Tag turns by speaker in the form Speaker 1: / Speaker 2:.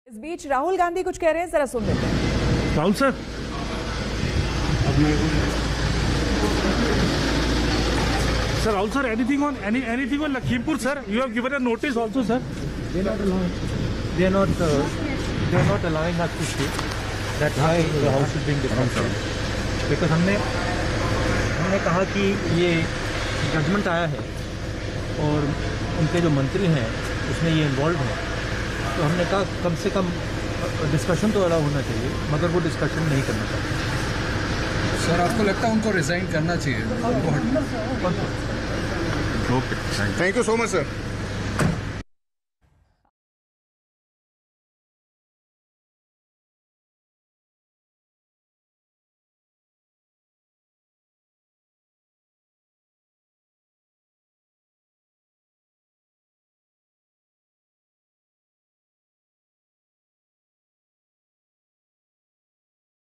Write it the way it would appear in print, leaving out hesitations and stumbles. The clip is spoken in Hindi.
Speaker 1: इस बीच राहुल गांधी कुछ कह रहे हैं, जरा सुन लेते हैं।
Speaker 2: Rahul sir, sir, also anything on Lakhimpur, sir? You have given a notice also, sir.
Speaker 3: They are not allowing us to speak. That's why the house is being discussed. Because हमने कहा कि ये जजमेंट आया है और उनके जो मंत्री हैं उसमें ये इन्वॉल्व है, तो हमने कहा कम से कम डिस्कशन तो अलाउ होना चाहिए, मगर वो डिस्कशन नहीं करना चाहिए।
Speaker 4: सर, आपको लगता है उनको रिजाइन करना चाहिए?
Speaker 3: Okay,
Speaker 2: thank you so much sir.